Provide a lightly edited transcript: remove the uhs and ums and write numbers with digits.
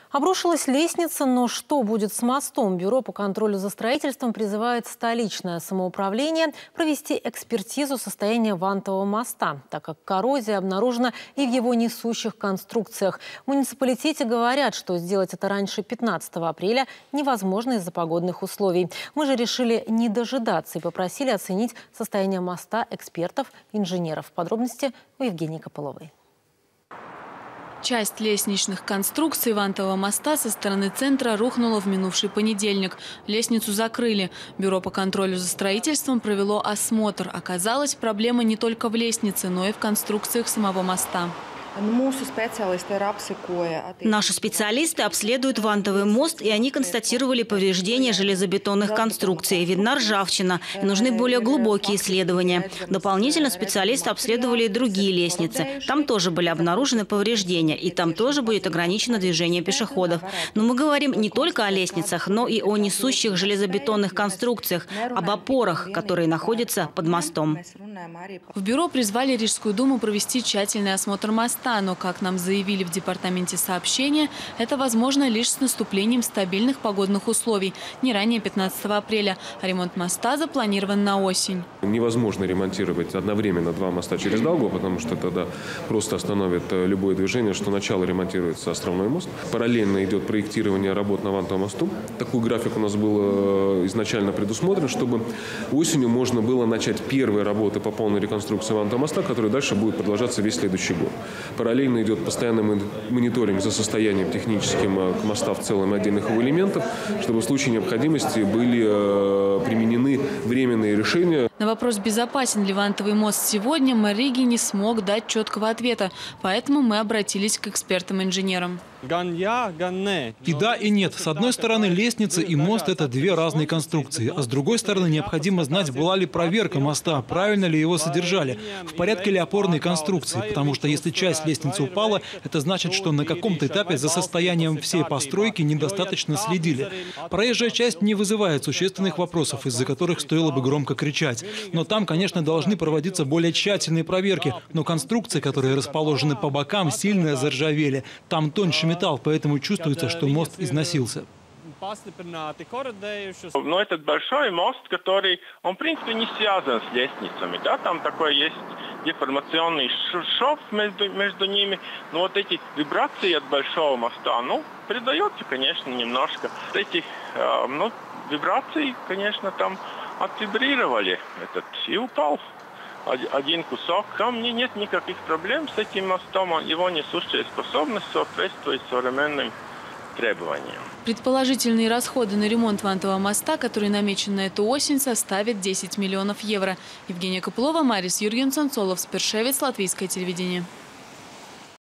Обрушилась лестница, но что будет с мостом? Бюро по контролю за строительством призывает столичное самоуправление провести экспертизу состояния вантового моста, так как коррозия обнаружена и в его несущих конструкциях. В муниципалитете говорят, что сделать это раньше 15 апреля невозможно из-за погодных условий. Мы же решили не дожидаться и попросили оценить состояние моста экспертов, инженеров. Подробности у Евгении Копыловой. Часть лестничных конструкций вантового моста со стороны центра рухнула в минувший понедельник. Лестницу закрыли. Бюро по контролю за строительством провело осмотр. Оказалось, проблема не только в лестнице, но и в конструкциях самого моста. Наши специалисты обследуют вантовый мост, и они констатировали повреждения железобетонных конструкций. Видна ржавчина, и нужны более глубокие исследования. Дополнительно специалисты обследовали и другие лестницы. Там тоже были обнаружены повреждения, и там тоже будет ограничено движение пешеходов. Но мы говорим не только о лестницах, но и о несущих железобетонных конструкциях, об опорах, которые находятся под мостом. В бюро призвали Рижскую думу провести тщательный осмотр моста. Но, как нам заявили в департаменте сообщения, это возможно лишь с наступлением стабильных погодных условий, не ранее 15 апреля. А ремонт моста запланирован на осень. Невозможно ремонтировать одновременно два моста через Долгу, потому что тогда просто остановит любое движение, что сначала ремонтируется островной мост. Параллельно идет проектирование работ на вантовом мосту. Такой график у нас был изначально предусмотрен, чтобы осенью можно было начать первые работы по полной реконструкции вантового моста, которые дальше будут продолжаться весь следующий год. Параллельно идет постоянный мониторинг за состоянием техническим моста в целом и отдельных его элементов, чтобы в случае необходимости были применены временные решения. На вопрос, безопасен ли вантовый мост сегодня, мэр Риги не смог дать четкого ответа. Поэтому мы обратились к экспертам-инженерам. И да, и нет. С одной стороны, лестница и мост – это две разные конструкции. А с другой стороны, необходимо знать, была ли проверка моста, правильно ли его содержали, в порядке ли опорные конструкции. Потому что если часть лестницы упала, это значит, что на каком-то этапе за состоянием всей постройки недостаточно следили. Проезжая часть не вызывает существенных вопросов, из-за которых стоило бы громко кричать. Но там, конечно, должны проводиться более тщательные проверки. Но конструкции, которые расположены по бокам, сильно заржавели. Там тоньше металл, поэтому чувствуется, что мост износился. Но этот большой мост, который, он в принципе не связан с лестницами, да, там такой есть деформационный шов между ними, но вот эти вибрации от большого моста, придается, конечно, немножко. Эти, вибрации, конечно, там отвибрировали и упал один кусок. Там нет никаких проблем с этим мостом, его несущая способность соответствует современным требованиям. Предположительные расходы на ремонт вантового моста, который намечен на эту осень, составят 10 миллионов евро. Евгения Копылова, Марис Юргенсон, Солов Спершевец, Латвийское телевидение.